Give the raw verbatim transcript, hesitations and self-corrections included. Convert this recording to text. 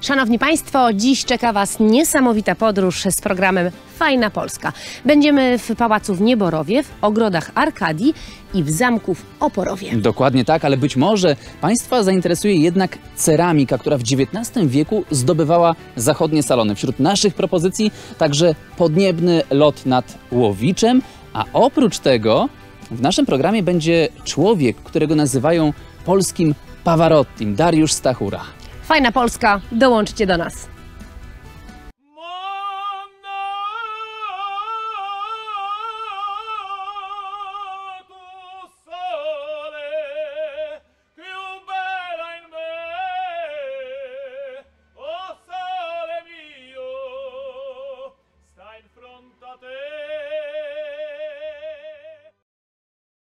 Szanowni Państwo, dziś czeka Was niesamowita podróż z programem Fajna Polska. Będziemy w Pałacu w Nieborowie, w ogrodach Arkadii i w zamku w Oporowie. Dokładnie tak, ale być może Państwa zainteresuje jednak ceramika, która w dziewiętnastym wieku zdobywała zachodnie salony. Wśród naszych propozycji także podniebny lot nad Łowiczem, a oprócz tego w naszym programie będzie człowiek, którego nazywają polskim Pavarottim, Dariusz Stachura. Fajna Polska, dołączcie do nas.